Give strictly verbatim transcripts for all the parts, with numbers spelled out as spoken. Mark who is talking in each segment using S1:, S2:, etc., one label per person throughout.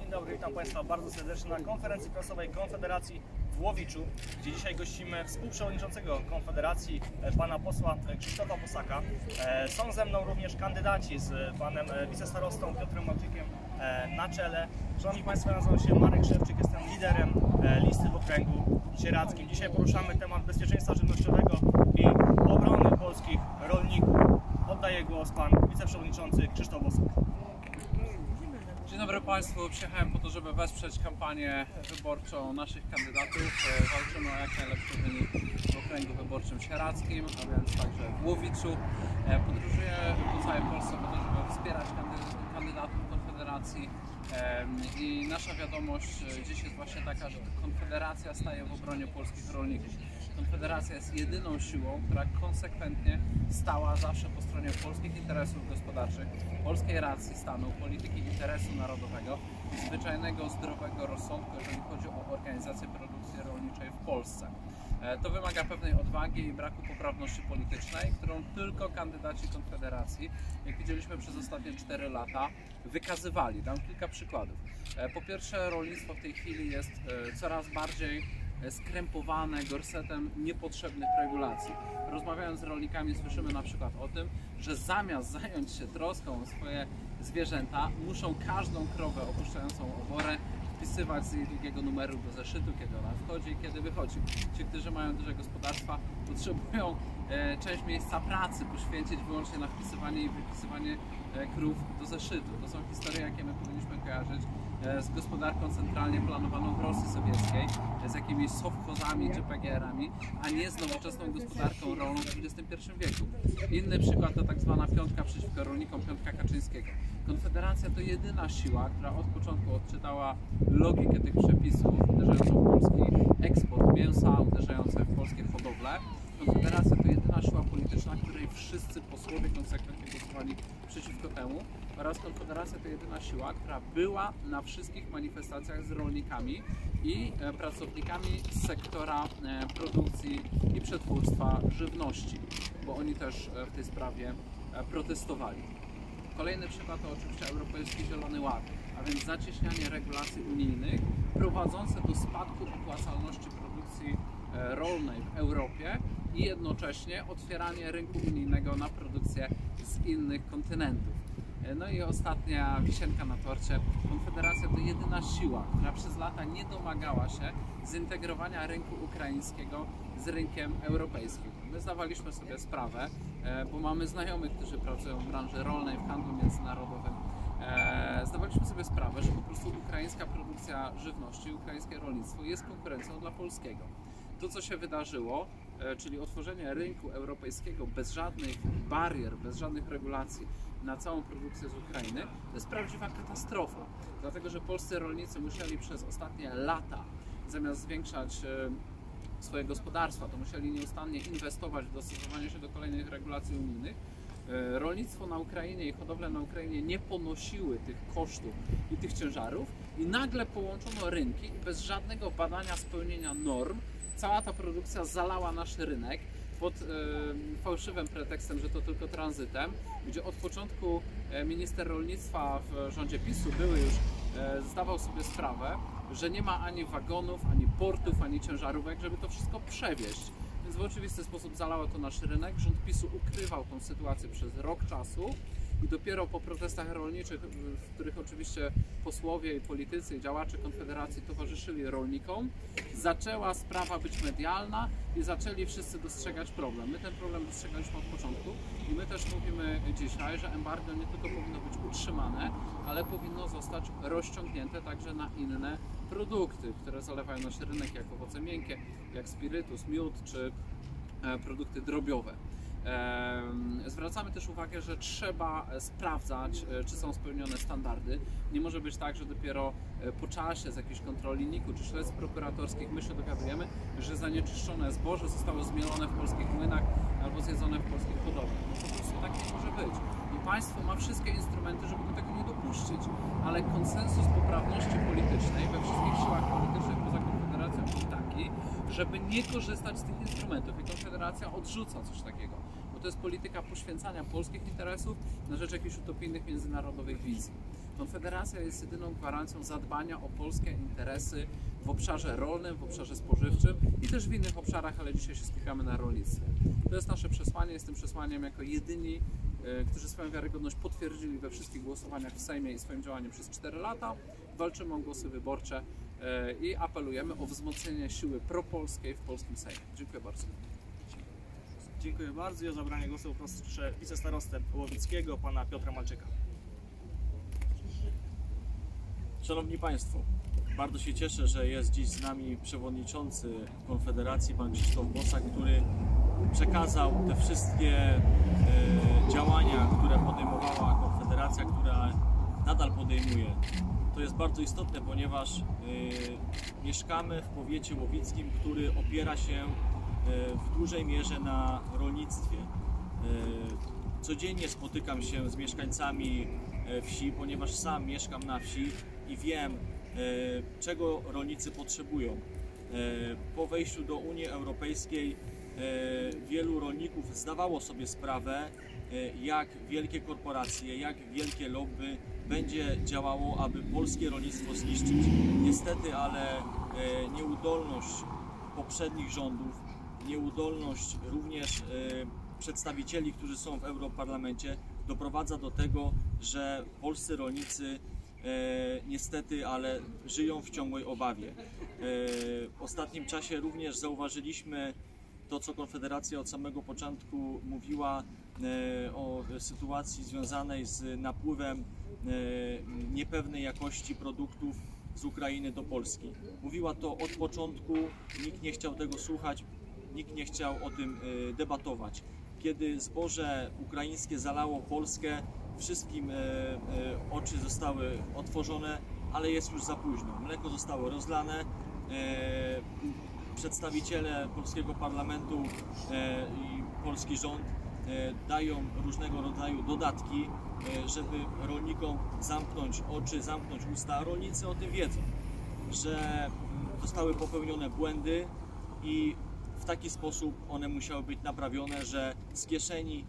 S1: Dzień dobry, witam Państwa bardzo serdecznie na konferencji prasowej Konfederacji w Łowiczu, gdzie dzisiaj gościmy współprzewodniczącego Konfederacji, pana posła Krzysztofa Bosaka. Są ze mną również kandydaci z panem wicestarostą Piotrem Małczykiem na czele. Szanowni Państwo, nazywam się Marek Szewczyk, jestem liderem listy w okręgu sieradzkim. Dzisiaj poruszamy temat bezpieczeństwa żywnościowego i obrony polskich rolników. Oddaję głos pan wiceprzewodniczący Krzysztof Bosak.
S2: Dzień dobry Państwu, przyjechałem po to, żeby wesprzeć kampanię wyborczą naszych kandydatów. Walczymy o jak najlepszy wynik w okręgu wyborczym sieradzkim, a więc także w Łowiczu. Podróżuję po całej Polsce po to, żeby wspierać kandydatów Konfederacji i nasza wiadomość dziś jest właśnie taka, że Konfederacja staje w obronie polskich rolników. Konfederacja jest jedyną siłą, która konsekwentnie stała zawsze po stronie polskich interesów gospodarczych, polskiej racji stanu, polityki interesu narodowego i zwyczajnego, zdrowego rozsądku, jeżeli chodzi o organizację produkcji rolniczej w Polsce. To wymaga pewnej odwagi i braku poprawności politycznej, którą tylko kandydaci Konfederacji, jak widzieliśmy przez ostatnie cztery lata, wykazywali. Dam kilka przykładów. Po pierwsze, rolnictwo w tej chwili jest coraz bardziej skrępowane gorsetem niepotrzebnych regulacji. Rozmawiając z rolnikami słyszymy na przykład o tym, że zamiast zająć się troską o swoje zwierzęta, muszą każdą krowę opuszczającą oborę wpisywać z jej drugiego numeru do zeszytu, kiedy ona wchodzi i kiedy wychodzi. Ci, którzy mają duże gospodarstwa, potrzebują e, część miejsca pracy poświęcić wyłącznie na wpisywanie i wypisywanie e, krów do zeszytu. To są historie, jakie my powinniśmy kojarzyć e, z gospodarką centralnie planowaną w Rosji Sowieckiej, e, z jakimiś sowchozami czy P G R-ami, a nie z nowoczesną gospodarką rolną w dwudziestym pierwszym wieku. Inny przykład to tak zwana piątka przeciwko rolnikom, piątka Kaczyńskiego. Konfederacja to jedyna siła, która od początku odczytała logikę tych przepisów, uderzającą w polski eksport mięsa, uderzające w polskie hodowle. Konfederacja to jedyna siła polityczna, której wszyscy posłowie konsekwentnie głosowali przeciwko temu, oraz Konfederacja to jedyna siła, która była na wszystkich manifestacjach z rolnikami i pracownikami z sektora produkcji i przetwórstwa żywności, bo oni też w tej sprawie protestowali. Kolejny przykład to oczywiście Europejski Zielony Ład, a więc zacieśnianie regulacji unijnych prowadzące do spadku opłacalności produkcji rolnej w Europie i jednocześnie otwieranie rynku unijnego na produkcję z innych kontynentów. No i ostatnia wisienka na torcie. Konfederacja to jedyna siła, która przez lata nie domagała się zintegrowania rynku ukraińskiego z rynkiem europejskim. My zdawaliśmy sobie sprawę, bo mamy znajomych, którzy pracują w branży rolnej, w handlu międzynarodowym. Zdawaliśmy sobie sprawę, że po prostu ukraińska produkcja żywności, ukraińskie rolnictwo jest konkurencją dla polskiego. To, co się wydarzyło, czyli otworzenie rynku europejskiego bez żadnych barier, bez żadnych regulacji na całą produkcję z Ukrainy, to jest prawdziwa katastrofa. Dlatego, że polscy rolnicy musieli przez ostatnie lata, zamiast zwiększać swoje gospodarstwa, to musieli nieustannie inwestować w dostosowanie się do kolejnych regulacji unijnych. Rolnictwo na Ukrainie i hodowle na Ukrainie nie ponosiły tych kosztów i tych ciężarów i nagle połączono rynki i bez żadnego badania spełnienia norm cała ta produkcja zalała nasz rynek pod e, fałszywym pretekstem, że to tylko tranzytem, gdzie od początku minister rolnictwa w rządzie PiSu były już e, zdawał sobie sprawę, że nie ma ani wagonów, ani portów, ani ciężarówek, żeby to wszystko przewieźć. Więc w oczywisty sposób zalało to nasz rynek. Rząd PiSu ukrywał tą sytuację przez rok czasu i dopiero po protestach rolniczych, w których oczywiście posłowie i politycy i działacze Konfederacji towarzyszyli rolnikom, zaczęła sprawa być medialna i zaczęli wszyscy dostrzegać problem. My ten problem dostrzegaliśmy od początku i my też mówimy dzisiaj, że embargo nie tylko powinno być utrzymane, ale powinno zostać rozciągnięte także na inne produkty, które zalewają nasz rynek, jak owoce miękkie, jak spirytus, miód czy produkty drobiowe. Zwracamy też uwagę, że trzeba sprawdzać, czy są spełnione standardy. Nie może być tak, że dopiero po czasie z jakiejś kontroli N I K-u czy śledztw prokuratorskich my się dowiadujemy, że zanieczyszczone zboże zostało zmielone w polskich młynach albo zjedzone w polskich hodowlach. No po prostu tak nie może być. I państwo ma wszystkie instrumenty, żeby do tego nie dopuścić, ale konsensus poprawności politycznej we wszystkich siłach politycznych poza Konfederacją jest taki, żeby nie korzystać z tych instrumentów i Konfederacja odrzuca coś takiego. Bo to jest polityka poświęcania polskich interesów na rzecz jakichś utopijnych międzynarodowych wizji. Konfederacja jest jedyną gwarancją zadbania o polskie interesy w obszarze rolnym, w obszarze spożywczym i też w innych obszarach, ale dzisiaj się skupiamy na rolnictwie. To jest nasze przesłanie, jest tym przesłaniem jako jedyni, którzy swoją wiarygodność potwierdzili we wszystkich głosowaniach w Sejmie i swoim działaniem przez cztery lata. Walczymy o głosy wyborcze i apelujemy o wzmocnienie siły propolskiej w polskim Sejmie. Dziękuję bardzo.
S1: Dziękuję bardzo i o zabranie głosu proszę wicestarostę Łowickiego, pana Piotra Malczyka.
S3: Szanowni Państwo, bardzo się cieszę, że jest dziś z nami przewodniczący Konfederacji, pan Krzysztof Bosak, który przekazał te wszystkie e, działania, które podejmowała Konfederacja, która nadal podejmuje. To jest bardzo istotne, ponieważ e, mieszkamy w powiecie łowickim, który opiera się e, w dużej mierze na rolnictwie. E, codziennie spotykam się z mieszkańcami wsi, ponieważ sam mieszkam na wsi i wiem, e, czego rolnicy potrzebują. E, po wejściu do Unii Europejskiej e, wielu rolników zdawało sobie sprawę, e, jak wielkie korporacje, jak wielkie lobby będzie działało, aby polskie rolnictwo zniszczyć. Niestety, ale e, nieudolność poprzednich rządów, nieudolność również e, przedstawicieli, którzy są w Europarlamencie, doprowadza do tego, że polscy rolnicy e, niestety, ale żyją w ciągłej obawie. E, w ostatnim czasie również zauważyliśmy to, co Konfederacja od samego początku mówiła e, o sytuacji związanej z napływem e, niepewnej jakości produktów z Ukrainy do Polski. Mówiła to od początku, nikt nie chciał tego słuchać, nikt nie chciał o tym e, debatować. Kiedy zboże ukraińskie zalało Polskę, wszystkim e, e, oczy zostały otworzone, ale jest już za późno. Mleko zostało rozlane, e, przedstawiciele polskiego parlamentu e, i polski rząd e, dają różnego rodzaju dodatki, e, żeby rolnikom zamknąć oczy, zamknąć usta. Rolnicy o tym wiedzą, że zostały popełnione błędy i w taki sposób one musiały być naprawione, że z kieszeni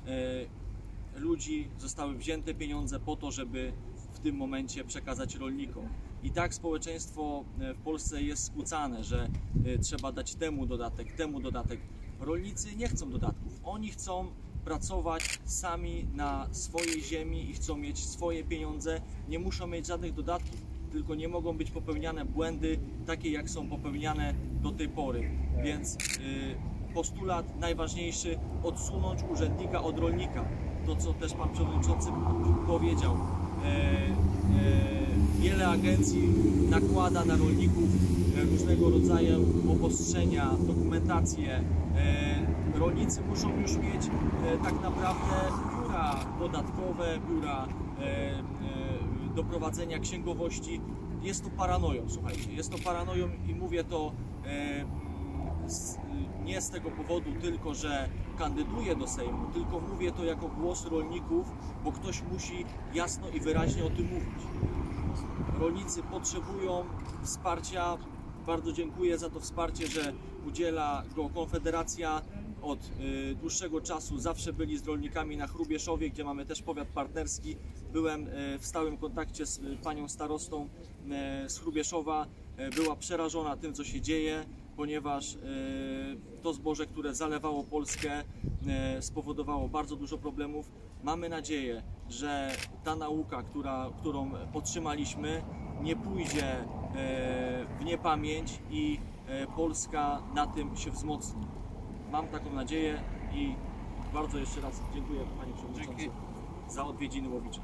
S3: e, ludzi zostały wzięte pieniądze po to, żeby w tym momencie przekazać rolnikom. I tak społeczeństwo w Polsce jest skłócane, że e, trzeba dać temu dodatek, temu dodatek. Rolnicy nie chcą dodatków. Oni chcą pracować sami na swojej ziemi i chcą mieć swoje pieniądze. Nie muszą mieć żadnych dodatków, tylko nie mogą być popełniane błędy takie, jak są popełniane do tej pory. Więc y, postulat najważniejszy: odsunąć urzędnika od rolnika. To, co też pan przewodniczący powiedział. E, e, wiele agencji nakłada na rolników różnego rodzaju obostrzenia, dokumentację. E, rolnicy muszą już mieć e, tak naprawdę biura podatkowe, biura e, e, do prowadzenia księgowości. Jest to paranoją, słuchajcie, jest to paranoją i mówię to e, z, nie z tego powodu tylko, że kandyduję do Sejmu, tylko mówię to jako głos rolników, bo ktoś musi jasno i wyraźnie o tym mówić. Rolnicy potrzebują wsparcia. Bardzo dziękuję za to wsparcie, że udziela go Konfederacja. Od y, dłuższego czasu zawsze byli z rolnikami na Hrubieszowie, gdzie mamy też powiat partnerski. Byłem y, w stałym kontakcie z y, panią starostą y, z Hrubieszowa. Y, była przerażona tym, co się dzieje, ponieważ y, to zboże, które zalewało Polskę, y, spowodowało bardzo dużo problemów. Mamy nadzieję, że ta nauka, która, którą podtrzymaliśmy, nie pójdzie y, w niepamięć i y, Polska na tym się wzmocni. Mam taką nadzieję i bardzo jeszcze raz dziękuję panie przewodniczący Dzięki. za odwiedziny Łowicza.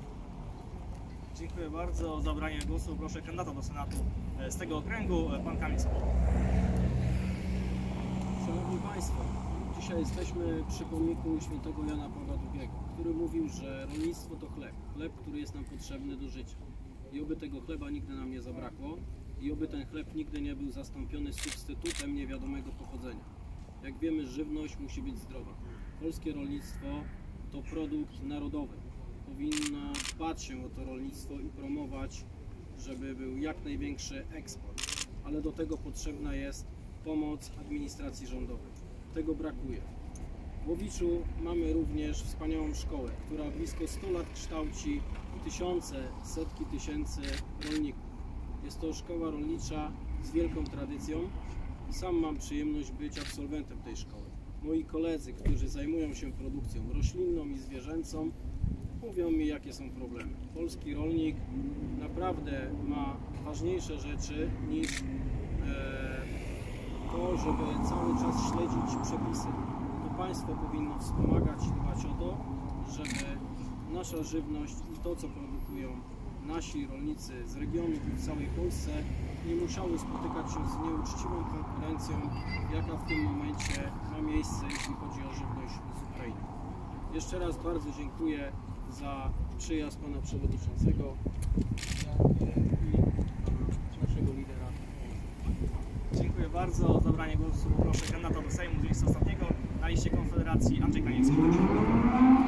S1: Dziękuję bardzo. O zabranie głosu proszę kandydata do Senatu z tego okręgu, pan Kamil Soboł.
S4: Szanowni Państwo, dzisiaj jesteśmy przy pomniku świętego Jana Pawła drugiego, który mówił, że rolnictwo to chleb, chleb, który jest nam potrzebny do życia. I oby tego chleba nigdy nam nie zabrakło i oby ten chleb nigdy nie był zastąpiony substytutem niewiadomego pochodzenia. Jak wiemy, żywność musi być zdrowa. Polskie rolnictwo to produkt narodowy. Powinno dbać się o to rolnictwo i promować, żeby był jak największy eksport. Ale do tego potrzebna jest pomoc administracji rządowej. Tego brakuje. W Łowiczu mamy również wspaniałą szkołę, która blisko stu lat kształci tysiące, setki tysięcy rolników. Jest to szkoła rolnicza z wielką tradycją i sam mam przyjemność być absolwentem tej szkoły. Moi koledzy, którzy zajmują się produkcją roślinną i zwierzęcą, mówią mi, jakie są problemy. Polski rolnik naprawdę ma ważniejsze rzeczy niż e, to, żeby cały czas śledzić przepisy. To państwo powinno wspomagać i dbać o to, żeby nasza żywność i to, co produkują nasi rolnicy z regionów i w całej Polsce, nie musiały spotykać się z nieuczciwą konkurencją, jaka w tym momencie ma miejsce, jeśli chodzi o żywność z Ukrainy. Jeszcze raz bardzo dziękuję za przyjazd pana przewodniczącego i naszego lidera.
S1: Dziękuję bardzo. O zabranie głosu proszę kandydata do Sejmu z miejsca ostatniego na liście Konfederacji Andrzej Kaniewski.